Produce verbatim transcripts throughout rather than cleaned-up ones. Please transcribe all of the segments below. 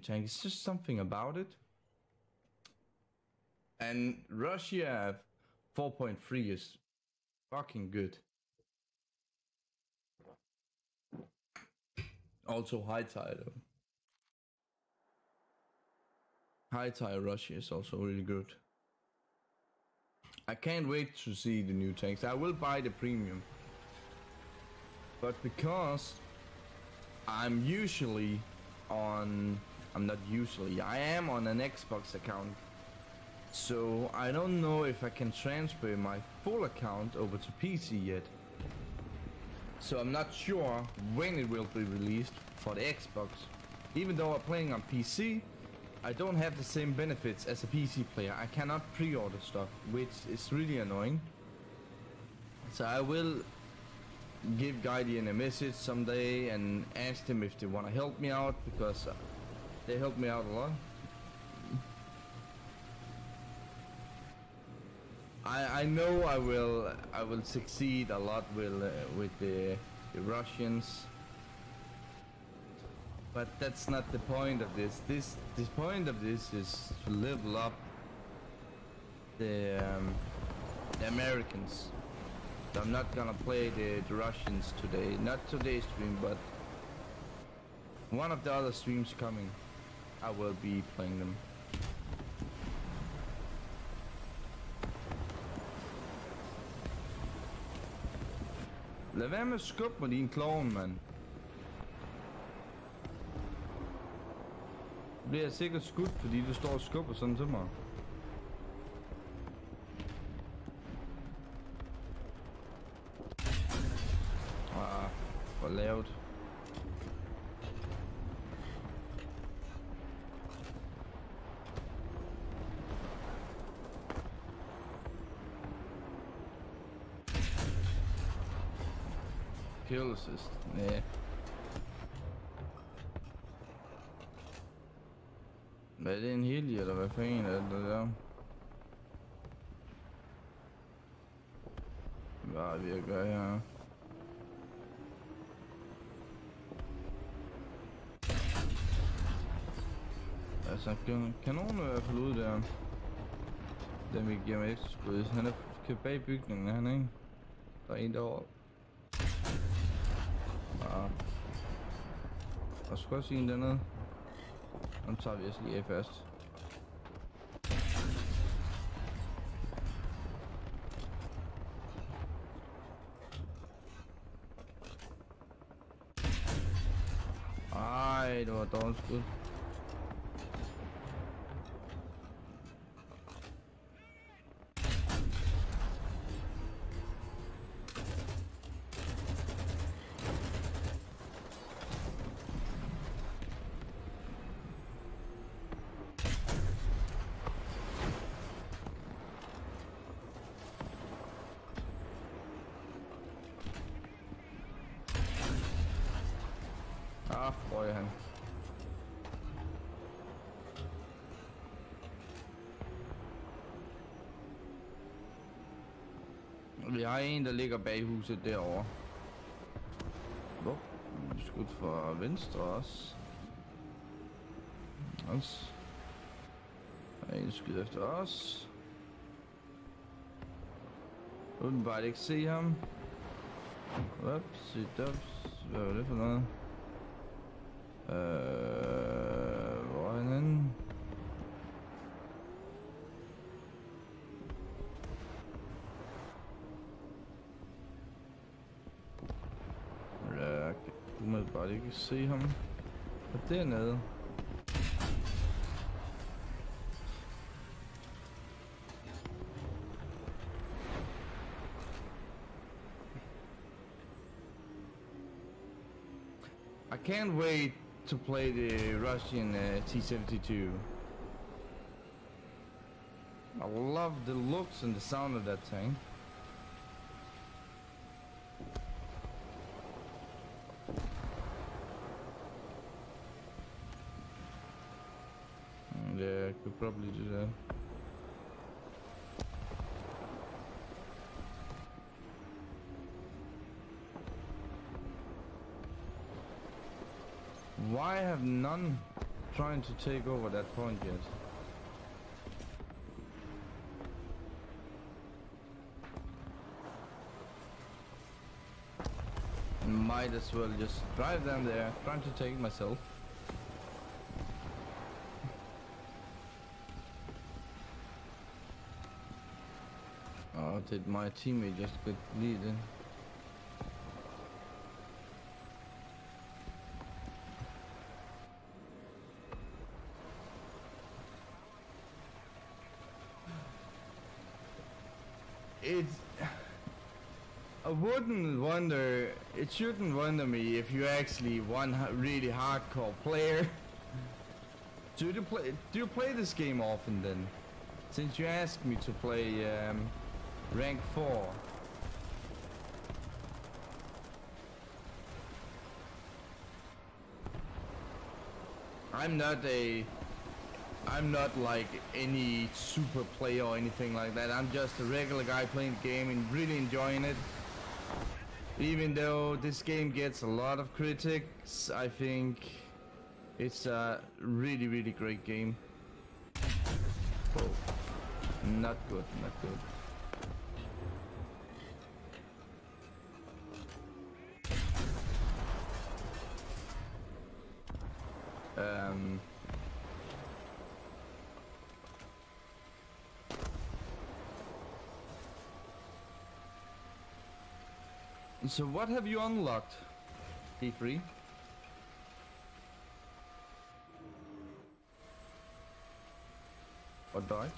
tank. It's just something about it. And Russia four point three is fucking good. Also high tide. High tide Russia is also really good. I can't wait to see the new tanks. I will buy the premium. But because I'm usually on... I'm not usually. I am on an Xbox account. So I don't know if I can transfer my full account over to P C yet. So I'm not sure when it will be released for the Xbox. Even though I'm playing on P C, I don't have the same benefits as a P C player. I cannot pre-order stuff, which is really annoying. So I will give Guardian a message someday and ask them if they want to help me out, because uh, they help me out a lot. I I know I will I will succeed a lot with uh, with the, the Russians. But that's not the point of this. This this point of this is to level up the um, the Americans. So I'm not gonna play the, the Russians today. Not today's stream, but one of the other streams coming, I will be playing them. Lad være med at skubbe mig din klovn, mand. Nu bliver jeg sikkert skudt, fordi du står og skubber sådan til mig. Ah, for lavt. Kill assist, næh. Hvad er det, en heli, eller hvad fanden er det der? Hvad er vi at gøre her? Altså, kan, kan nogen i hvert fald ud der? Den vi giver mig ekstra skud. Han er bag bygningen, han, ikke? Der er en derovre. Ja. Og så skal også en dernede. Nu tager vi os lige af først. Ej, det var dårligt skud. Ah, røg han. Vi har en, der ligger bag huset derovre. Hvor? Skudt fra venstre også. Også. Der er en skyder efter os. Uden bare ikke se ham. Ups, ups. Hvad var det for noget? Øh, hvor er han henne? Jeg kan bare ikke se ham. Og dernede. I can't wait to play the Russian uh, T seventy-two. I love the looks and the sound of that tank. Yeah, I could probably do that. Why have none trying to take over that point yet. Might as well just drive down there, trying to take it myself. Oh, did my teammate just get leading? It's... I wouldn't wonder, it shouldn't wonder me if you're actually one really hardcore player. Do you play, do you play this game often then? Since you asked me to play um, rank four. I'm not a... I'm not like any super player or anything like that. I'm just a regular guy playing the game and really enjoying it. Even though this game gets a lot of critics, I think it's a really, really great game. Oh, not good, not good. Um... So what have you unlocked, T three? Or died?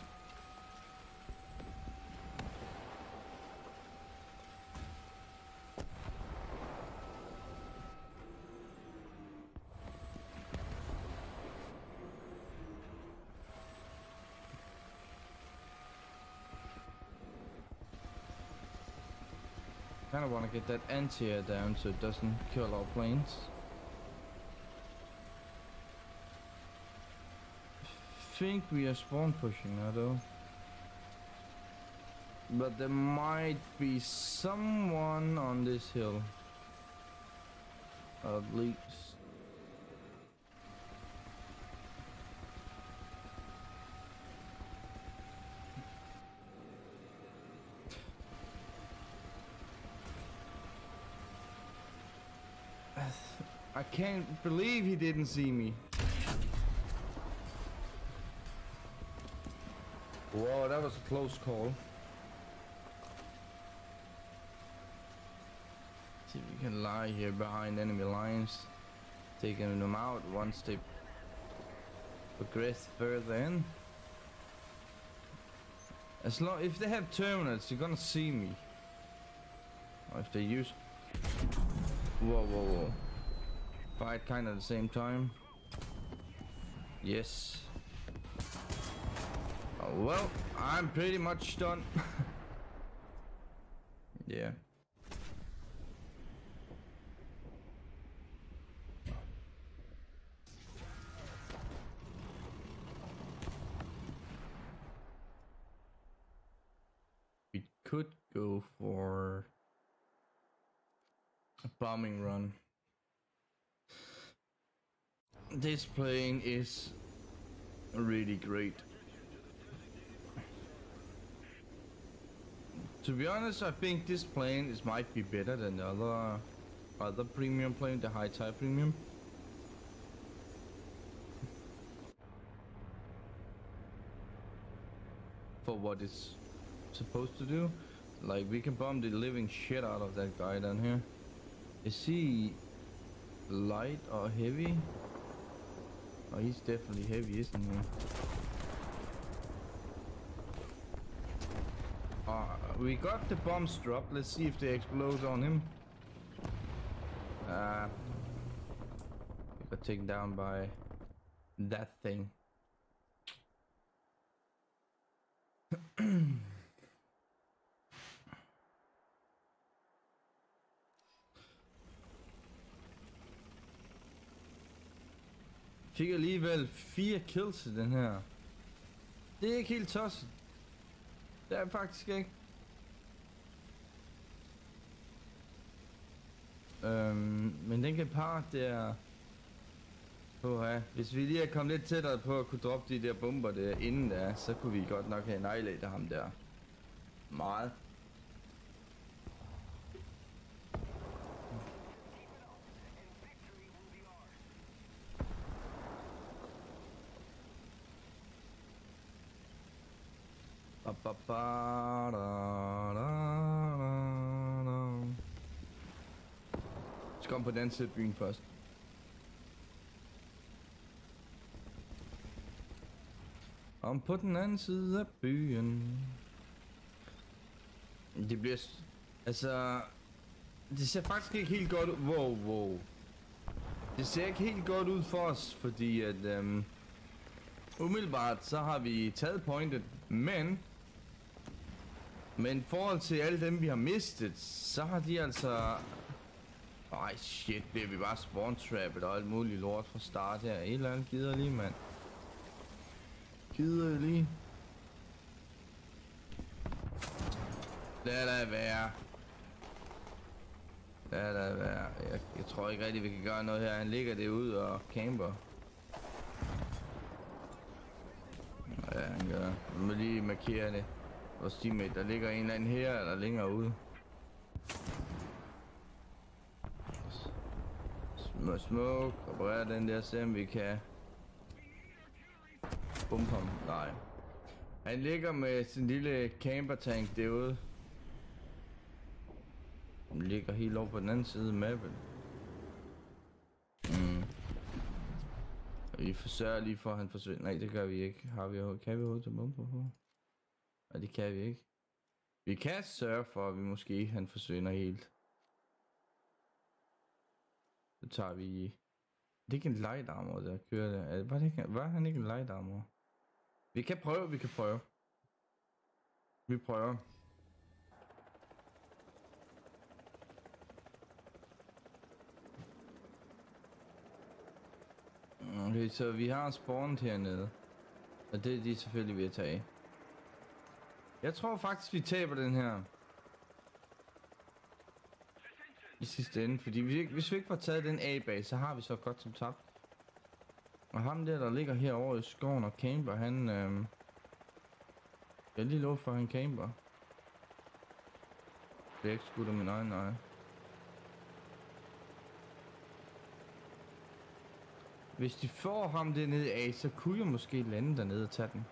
Kind of want to get that anti-air down so it doesn't kill our planes. Think we are spawn pushing now though. But there might be someone on this hill. At least. I can't believe he didn't see me. Whoa, that was a close call. See if we can lie here behind enemy lines, taking them out once they progress further in. As long if they have terminals, you're gonna see me. Or if they use. Whoa, whoa, whoa. Fight kind of at the same time. Yes. Oh, well, I'm pretty much done. Yeah. We could go for a bombing run. This plane is really great. To be honest, I think this plane is might be better than the other other premium plane, the high type premium. For what it's supposed to do. Like, we can bomb the living shit out of that guy down here. Is he light or heavy? Oh, he's definitely heavy, isn't he? Uh, we got the bombs dropped. Let's see if they explode on him. Uh, we got taken down by that thing. Fik alligevel fire kills i den her. Det er ikke helt tosset. Det er faktisk ikke. Øhm, men den Gepard der, Uha. Hvis vi lige er kommet lidt tættere på at kunne droppe de der bomber der inden der, så kunne vi godt nok have nejlet af ham der. Meget. Ba, ba, ba, da, da, da, da. Så kom på den side af byen først. Om på den anden side af byen. Det bliver... Altså... Det ser faktisk ikke helt godt ud. Wow, wow. Det ser ikke helt godt ud for os, fordi at... Øhm, umiddelbart så har vi taget pointet, men... Men i forhold til alle dem vi har mistet, så har de altså... Ej shit, bliver vi bare spawn-trappet og alt muligt lort fra start her. Et eller andet gider lige, mand. Gider lige. Lad da være. Lad da være. Jeg, jeg tror ikke rigtig vi kan gøre noget her. Han ligger derude og camper. Ja, han gør. Vi må lige markere det. Vores teammate, der ligger en eller anden her eller længere ude. Små smoke. Operere den der, se om vi kan bumpe ham. Nej. Han ligger med sin lille camper tank derude. Han ligger helt over på den anden side af mappen. Mm. Vi forsøger lige for at han forsvinder. Nej, det gør vi ikke. Har vi jo, kan vi overhovedet til bomber på? Nej, det kan vi ikke. Vi kan sørge for, at vi måske han forsvinder helt. Så tager vi... Det er ikke en light armor, der kører der. Var, det ikke... Var han ikke en light armor? Vi kan prøve, vi kan prøve. Vi prøver. Okay, så vi har spawnet hernede. Og det er de selvfølgelig ved at tage. Jeg tror faktisk vi taber den her. I sidste ende, fordi hvis vi, hvis vi ikke får taget den A bag, så har vi så godt som tabt. Og ham der, der ligger herovre i skoven og camper, han... Øhm, jeg er lige lov for, at han camper. Det er ikke skudt af min egen øje. Hvis de får ham dernede af, så kunne jeg måske lande dernede og tage den.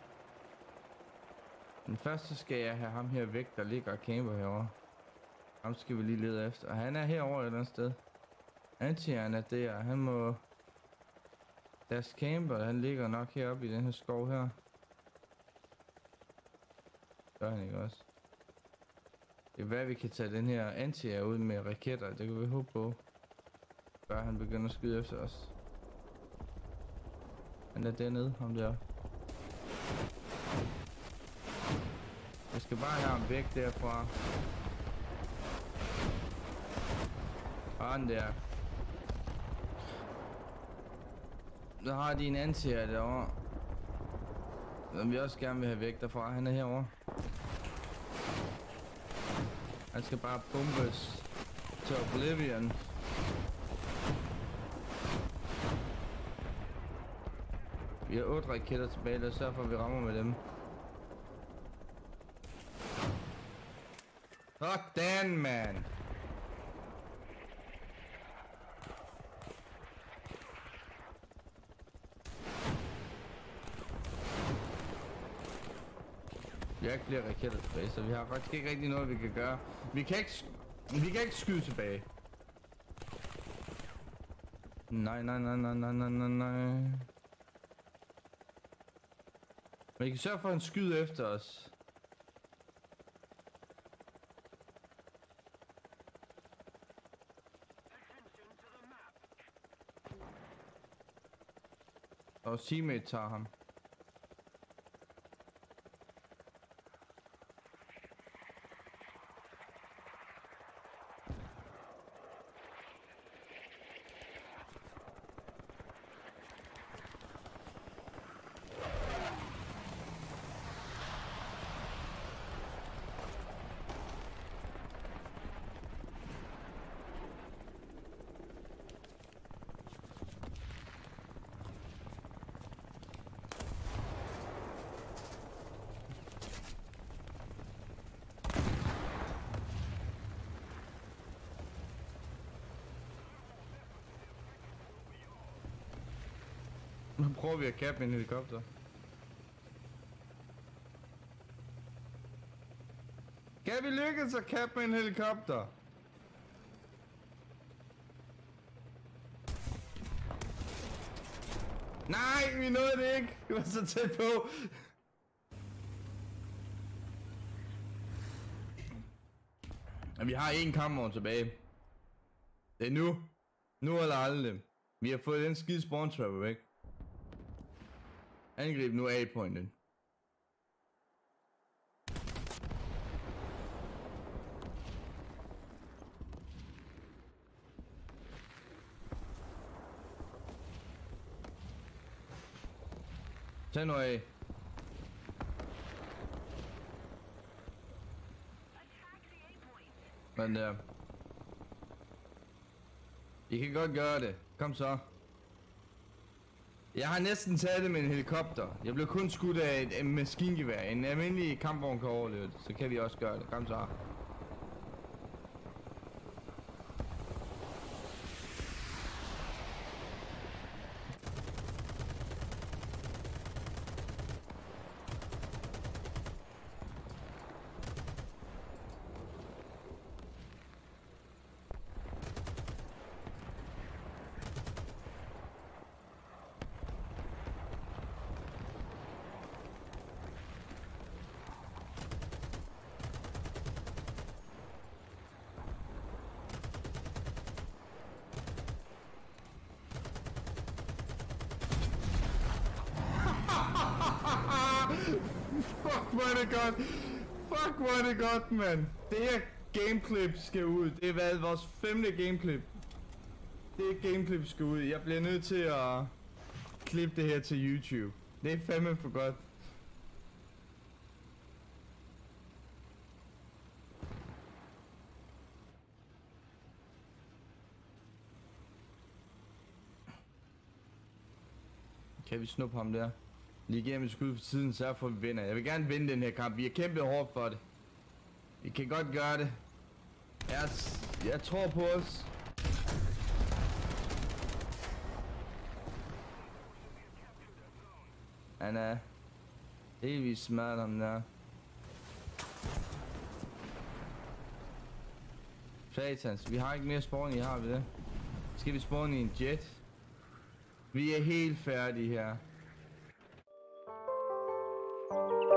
Men først så skal jeg have ham her væk, der ligger og camper herovre. Ham skal vi lige lede efter. Og han er herovre et eller andet sted. Antieren er der. Han må... Deres camper, han ligger nok heroppe i den her skov her. Gør han ikke også? Det er hvad vi kan tage den her antier ud med raketter. Det kan vi håbe på. Før han begynder at skyde efter os. Han er dernede, ham der. Jeg skal bare have ham væk derfra. Han der. Så har de en antier derovre. Som vi også gerne vil have væk derfra. Han er herovre. Han skal bare pumpes til Oblivion. Vi har otte raketter tilbage, lad os sørge for, at vi rammer med dem. Sådan, man! Vi har ikke flere raketter tilbage, så vi har faktisk ikke rigtig noget, vi kan gøre. Vi kan ikke, vi kan ikke skyde tilbage. Nej, nej, nej, nej, nej, nej, nej, nej. Men I kan sørge for, at han skyder efter os. Og teammate tager ham. Nu prøver vi at kappe en helikopter. Kan vi lykkes at kappe en helikopter? Nej, vi nåede det ikke. Det var så tæt på. Og vi har en kampvogn tilbage. Det er nu. Nu eller aldrig. Vi har fået den skide spawn trapper væk. Angrib nu A-pointen. Tag nu af. Men der. I kan godt gøre det. Kom så. Jeg har næsten taget det med en helikopter. Jeg blev kun skudt af et, et maskingevær. En almindelig kampvogn kan overleve det. Så kan vi også gøre det. Kom så. Fuck, hvor er det godt. Fuck, hvor er det godt, mand. Det her gameklip skal ud. Det er hvad, vores femte gameklip. Det er gameklip skal ud. Jeg bliver nødt til at klippe det her til YouTube. Det er fandme for godt. Kan vi snuppe ham der? Lige gennem et skud for tiden, så for vi vinder. Jeg vil gerne vinde den her kamp. Vi har kæmpet hårdt for det. Vi kan godt gøre det. Jeg, jeg tror på os. Han er helt smart ham der. Satans, vi har ikke mere spawn i, har vi det? Skal vi spawn i en jet? Vi er helt færdige her.